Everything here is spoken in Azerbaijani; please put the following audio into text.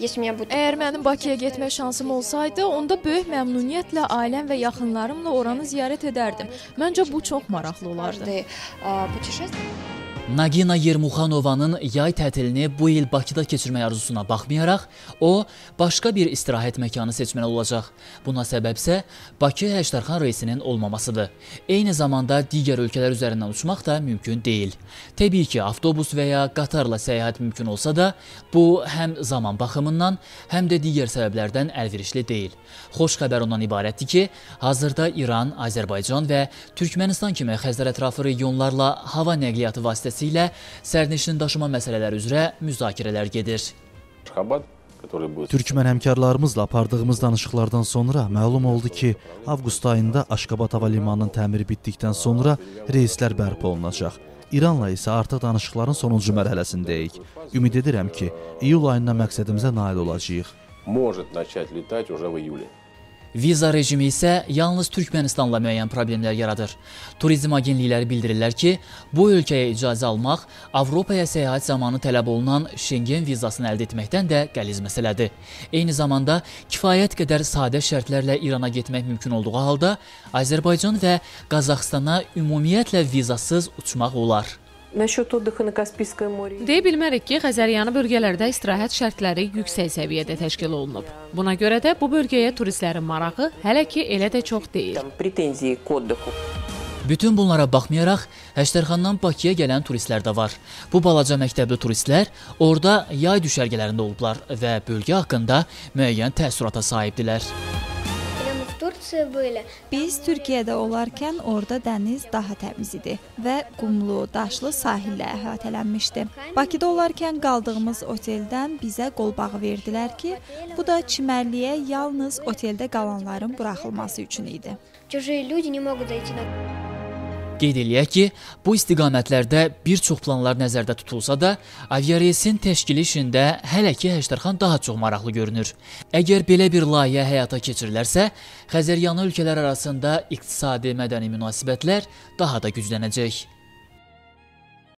Əgər mənim Bakıya getmək şansım olsaydı, onda böyük məmnuniyyətlə ailəm və yaxınlarımla oranı ziyarət edərdim. Məncə bu çox maraqlı olardı. Nagina Yermuxanovanın yay tətilini bu il Bakıda keçirmək arzusuna baxmayaraq, o, başqa bir istirahət məkanı seçməli olacaq. Buna səbəbsə Bakı-Həştərxan reysinin olmamasıdır. Eyni zamanda digər ölkələr üzərindən uçmaq da mümkün deyil. Təbii ki, avtobus və ya qatarla səyahət mümkün olsa da, bu həm zaman baxımından, həm də digər səbəblərdən əlverişli deyil. Xoş xəbər ondan ibarətdir ki, hazırda İran, Azərbaycan və Türkmənistan kimi Xəzər ətrafı regionlarla hava nəqliyyatı vasitəsilə sərnişin daşıma məsələləri üzrə müzakirələr gedir. Türkmən həmkarlarımızla apardığımız danışıqlardan sonra məlum oldu ki, avqust ayında Aşqabad hava limanının təmiri bitdikdən sonra reyslər bərpa olunacaq. İranla isə artıq danışıqların sonuncu mərhələsindəyik. Ümid edirəm ki, iyul ayında məqsədimizə nail olacağıq. Viza rejimi isə yalnız Türkmənistanla müəyyən problemlər yaradır. Turizm agentlikləri bildirirlər ki, bu ölkəyə icazə almaq Avropaya səyahət zamanı tələb olunan Şengen vizasını əldə etməkdən də qəliz məsələdir. Eyni zamanda kifayət qədər sadə şərtlərlə İrana getmək mümkün olduğu halda Azərbaycan və Qazaxstana ümumiyyətlə vizasız uçmaq olar. Deyə bilmərik ki, Xəzəryanı bölgələrdə istirahət şərtləri yüksək səviyyədə təşkil olunub. Buna görə də bu bölgəyə turistlərin marağı hələ ki elə də çox deyil. Bütün bunlara baxmayaraq, Həştərxandan Bakıya gələn turistlər də var. Bu balaca məktəbli turistlər orada yay düşərgələrində olublar və bölgə haqqında müəyyən təəssürata sahibdilər. Biz Türkiyədə olarkən orada dəniz daha təmiz idi və qumlu, daşlı sahillə əhatələnmişdi. Bakıda olarkən qaldığımız oteldən bizə qolbağı verdilər ki, bu da çimərliyə yalnız oteldə qalanların buraxılması üçün idi. Qeyd eləyək ki, bu istiqamətlərdə bir çox planlar nəzərdə tutulsa da, aviareysin təşkili işində hələ ki Həştərxan daha çox maraqlı görünür. Əgər belə bir layihə həyata keçirilərsə, Xəzəryanı ölkələr arasında iqtisadi-mədəni münasibətlər daha da güclənəcək.